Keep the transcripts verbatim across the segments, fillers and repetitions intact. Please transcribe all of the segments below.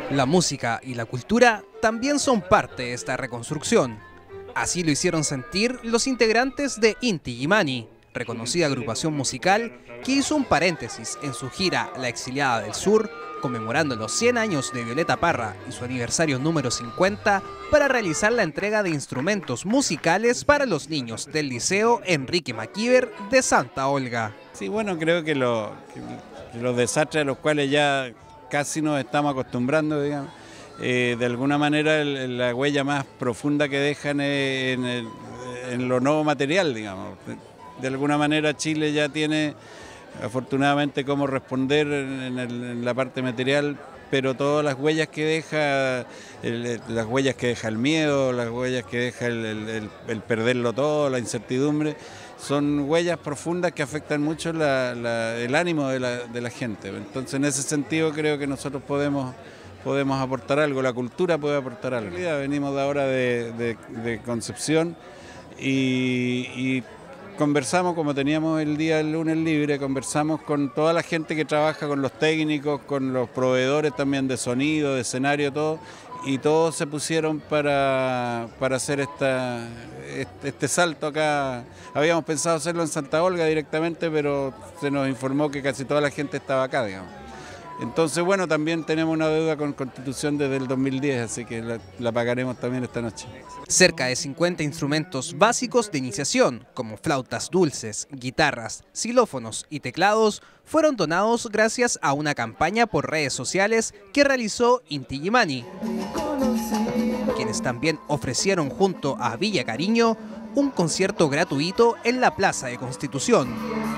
La música y la cultura también son parte de esta reconstrucción. Así lo hicieron sentir los integrantes de Inti Illimani, reconocida agrupación musical que hizo un paréntesis en su gira La Exiliada del Sur, conmemorando los cien años de Violeta Parra y su aniversario número cincuenta, para realizar la entrega de instrumentos musicales para los niños del Liceo Enrique Maquiver de Santa Olga. Sí, bueno, creo que, lo, que los desastres a los cuales ya casi nos estamos acostumbrando, digamos, eh, de alguna manera el, la huella más profunda que dejan es en, el, en lo no material, digamos. De alguna manera Chile ya tiene afortunadamente cómo responder en, el, en la parte material, pero todas las huellas que deja, el, las huellas que deja el miedo, las huellas que deja el, el, el perderlo todo, la incertidumbre, son huellas profundas que afectan mucho la, la, el ánimo de la, de la gente. Entonces, en ese sentido creo que nosotros podemos, podemos aportar algo, la cultura puede aportar algo. Venimos de ahora de, de, de Concepción y, y conversamos, como teníamos el día del lunes libre, conversamos con toda la gente que trabaja, con los técnicos, con los proveedores también de sonido, de escenario, todo, y todos se pusieron para, para hacer esta, este, este salto acá. Habíamos pensado hacerlo en Santa Olga directamente, pero se nos informó que casi toda la gente estaba acá, digamos. Entonces, bueno, también tenemos una deuda con Constitución desde el dos mil diez, así que la, la pagaremos también esta noche. Cerca de cincuenta instrumentos básicos de iniciación, como flautas dulces, guitarras, xilófonos y teclados, fueron donados gracias a una campaña por redes sociales que realizó Inti Illimani, quienes también ofrecieron junto a Villa Cariño un concierto gratuito en la Plaza de Constitución.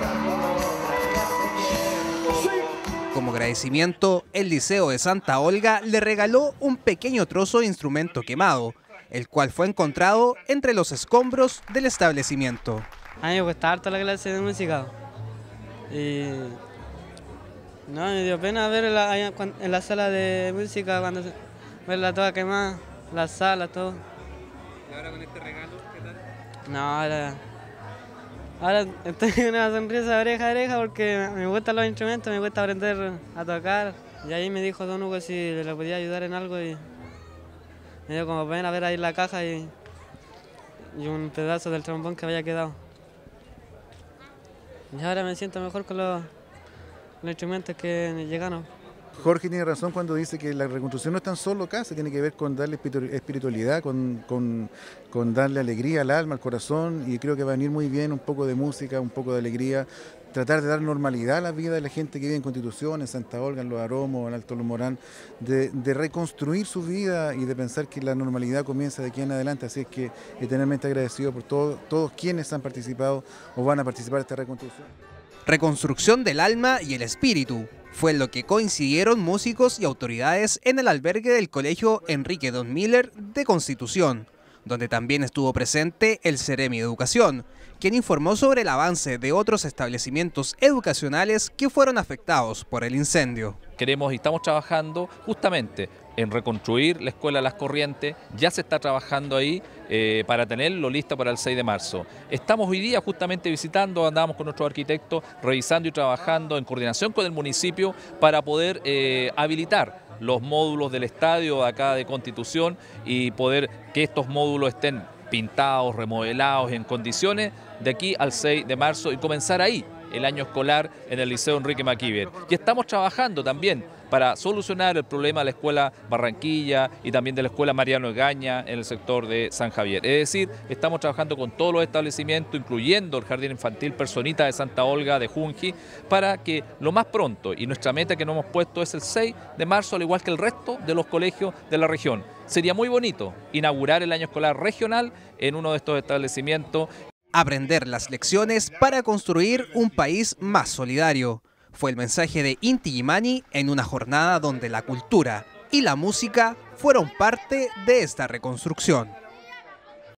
Como agradecimiento, el Liceo de Santa Olga le regaló un pequeño trozo de instrumento quemado, el cual fue encontrado entre los escombros del establecimiento. A mí me gusta harto la clase de música. Y no, me dio pena ver en la, en la sala de música, cuando se, verla toda quemada, la sala, todo. ¿Y ahora con este regalo, qué tal? No, ahora... Ahora estoy con una sonrisa de oreja a oreja porque me gustan los instrumentos, me gusta aprender a tocar. Y ahí me dijo Don Hugo si le podía ayudar en algo y me dio como pena ver ahí la caja y, y un pedazo del trombón que había quedado. Y ahora me siento mejor con los, los instrumentos que me llegaron. Jorge tiene razón cuando dice que la reconstrucción no es tan solo acá, se tiene que ver con darle espiritualidad, con, con, con darle alegría al alma, al corazón, y creo que va a venir muy bien un poco de música, un poco de alegría, tratar de dar normalidad a la vida de la gente que vive en Constitución, en Santa Olga, en Los Aromos, en Alto Los Morán, de, de reconstruir su vida y de pensar que la normalidad comienza de aquí en adelante, así es que eternamente agradecido por todo, todos quienes han participado o van a participar de esta reconstrucción. Reconstrucción del alma y el espíritu fue lo que coincidieron músicos y autoridades en el albergue del Colegio Enrique Don Miller de Constitución, donde también estuvo presente el Ceremi de Educación, quien informó sobre el avance de otros establecimientos educacionales que fueron afectados por el incendio. Queremos y estamos trabajando justamente en reconstruir la Escuela Las Corrientes, ya se está trabajando ahí eh, para tenerlo listo para el seis de marzo. Estamos hoy día justamente visitando, andamos con nuestros arquitectos, revisando y trabajando en coordinación con el municipio para poder eh, habilitar los módulos del estadio acá de Constitución y poder que estos módulos estén pintados, remodelados, en condiciones de aquí al seis de marzo y comenzar ahí el año escolar en el Liceo Enrique Maquiver. Y estamos trabajando también para solucionar el problema de la Escuela Barranquilla y también de la Escuela Mariano Egaña en el sector de San Javier. Es decir, estamos trabajando con todos los establecimientos, incluyendo el Jardín Infantil Personita de Santa Olga de Junji, para que lo más pronto, y nuestra meta que nos hemos puesto es el seis de marzo, al igual que el resto de los colegios de la región. Sería muy bonito inaugurar el año escolar regional en uno de estos establecimientos. Aprender las lecciones para construir un país más solidario. Fue el mensaje de Inti Illimani en una jornada donde la cultura y la música fueron parte de esta reconstrucción.